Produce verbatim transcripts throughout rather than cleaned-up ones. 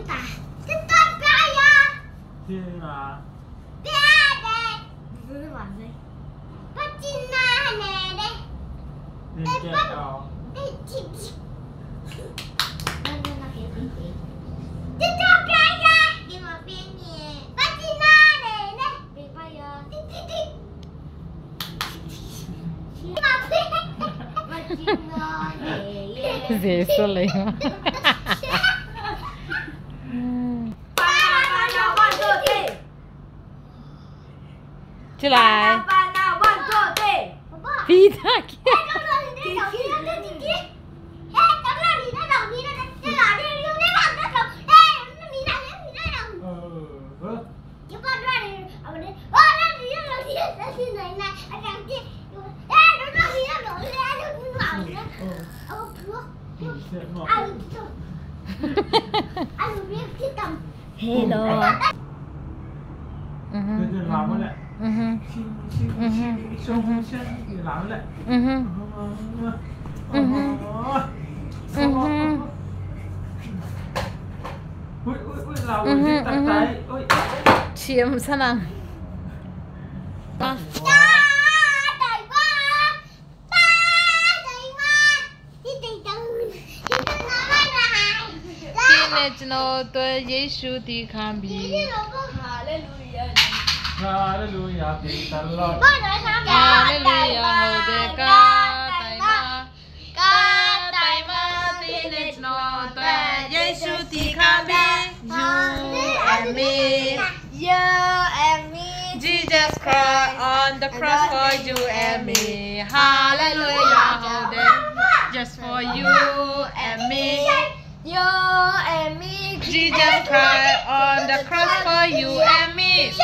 ta cái con cái à Thế là bé đây vừa làm gì bắt chim na nè đây nên đây kẹt bắt đó đây chim đây đây là cái gì cái con cái à đi mà bên nhẹ bắt chim na nè đây bên bây giờ đi đi đi mà bên bắt chim na nè dễ sợ lấy chứ lại phi ta kia hello Cứ làm nó lại xong sẽ làm lại ui ui ui làm ui tắt tay ui chiếm sao nào National tôi Giêsu đi khám bị Hallelujah thì tận lọt Hallelujah hầu đề ca tay ma ca tay ma đi National tôi Giêsu đi khám bị you and me you and me Jesus Christ on the cross for you and me Hallelujah hầu đề just for you and me you and me Jesus Christ on the cross for you and me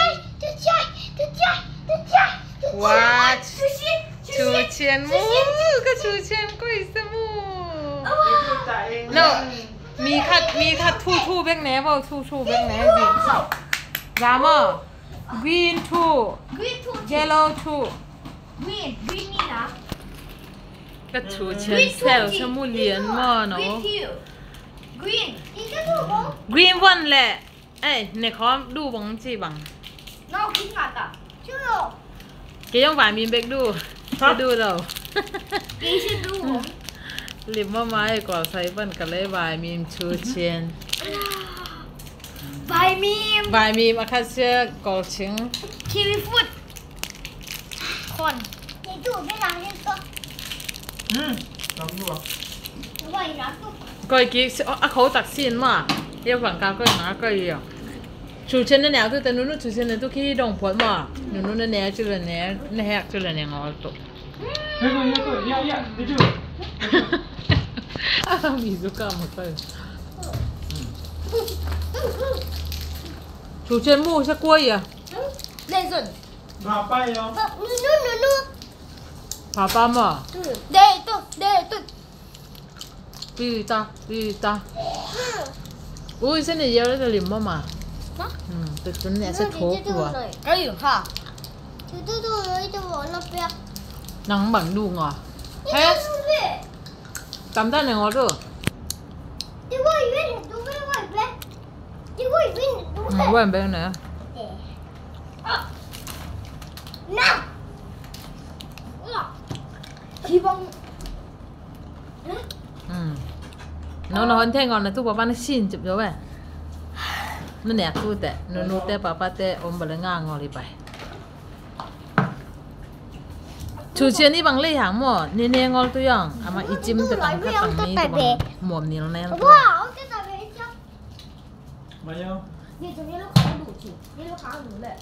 What? Chủ chiến mu, cái chủ chiến có ý sao mu? No, mi khát mi khát thu thu bên này vào thu thu bên này gì? Dạ mà, green two, yellow two. green greenนี่นะ Cái chủ chiến cell sao mu liền mà nó? green two green นี่ก็ถูกมั้ง Green one แหละ เอ้ยเนี่ยเขาดูบังจีบัง no green อ่ะชื่อเกี่ยงหวานมีเบกดูจะดูเรากี่ชื่อดูลิมว่าไม้ก่อใส่ปั้นกันเลยบายมีมชูเชียนใบมีมบายมีมอาคาเซียก่อชิงคิวิฟุตคนนี่ดูไม่รังเล่นก็อืมลองดูอ่ะไหวรักตุ๊กก็อีกอ่ะเขาตักซีนมาเดี๋ยวฝั่งกลางก็หาก็อีกชูเชียนนั่นแหละตัวแต่นู้นชูเชียนนั่นตัวขี้ดองผลมานู้นนั่นแหละจุดนั่นแหละนั่นแหละจุดนั่นแหละงอตัวเฮ้ยเฮ้ยเฮ้ยเฮ้ยเดี๋ยวอ่ะมีสุก้ามาเตยชูเชียนมูสักกล้วยอ่ะเล่นสุดมาไปเหรอนู่นนู่นนู่นพาป้ามาเดตุเดตุปีตาปีตาอุ้ยเส้นเดียวแล้วจะลิมมามาอืมแต่ตัวนี้จะโถกว่าก็อยู่ค่ะดูดูดูเลยจะบอกเราเปียกนังบังดูงอเฮ้ยจำได้เลยงอด้วยดีว่าอีเวนต์ดูไม่ไหวเลยดีว่าอีเวนต์ดูอืมว่าเป็นไงน่ะที่บังอืมน้องน้องเท่งอนนะทุกป้าป้านี่ชินจุดเดียวเว้ยนั่นเนี่ยทุกแต่นู้นแต่ป้าป้าแต่อมบะเลยง่างอเลยไปชูเชียนนี่บางเล่ยหางหมอเนี่ยเนี่ยงอตัวอย่างอามาอีจิมแต่ต่างก็ต่างนี้แต่บางหมวมนี่แล้วแน่ตัวว้าวจะตัดไปจ้ะมายังนี่ตรงนี้ลูกค้าดูสินี่ลูกค้าดูเลย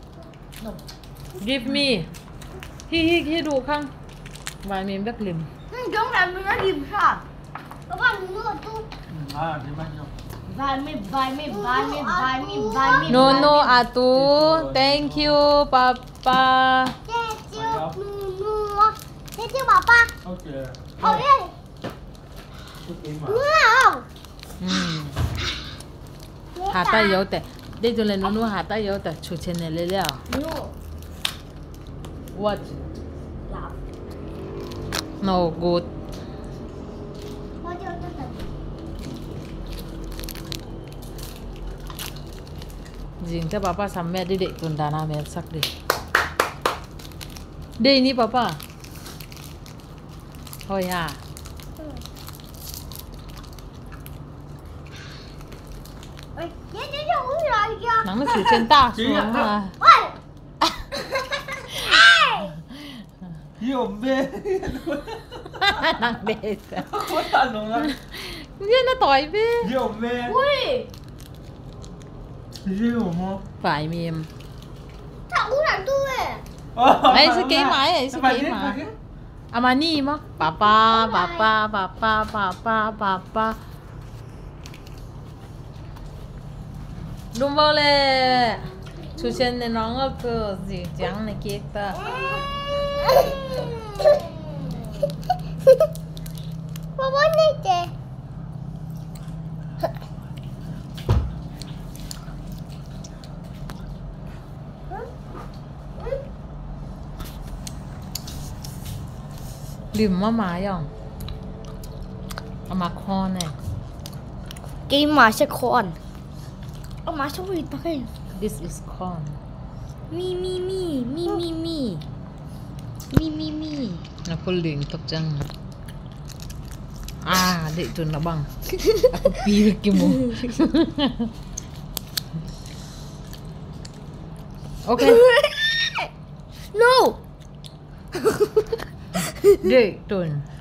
give me ฮิฮิฮิดูข้างวายมีแบกลิมอืมต้องทำมันน่ากินค่ะแล้วก็ดูนู่นตู้อ่าเดี๋ยวมายังบายไม่บายไม่บายไม่บายไม่บายไม่ no no อาตู thank you ป้าป้าเจ๊เจียวนูนูเจ๊เจียวป้าป้าโอเคเอาเลยโอเคมาว้าวอืมหาตาเยอะแต่ได้จนเลยนู้นหาตาเยอะแต่ชูเชนเลยแล้วนู what หลับ no good พอเจอจะตัด Jingta papa sampai ada dek tun dana mersak deh. Deh ini papa. Oh ya. Ôi, nhớ nhớ nhớ uống rồi kìa. Nắng nó xuống trên ta xuống mà. Ôi. Nhiều bê. Nắng đê. Không ăn đúng không? Nghe nó tỏi bê. Nhiều bê. Ui. Nhiều không? Phải mềm. Thằng uống làm tôi à. Ấy sẽ kế máy ấy sẽ kế máy. Amani mà. Papa papa papa papa papa. Đúng không lệ. Chú chân này nó ngọc cơ gì chẳng này kia ta. Baba nerede? Liềm mà má không? À mà con này. Cái mà sẽ con. Ông má sống vịt bạc This is corn. Mi mi mi mi mi mi mi mi mi. Aku link top jang. Ah, Deih Tun lah bang. Aku pilih kamu. Okay. No. Deih Tun.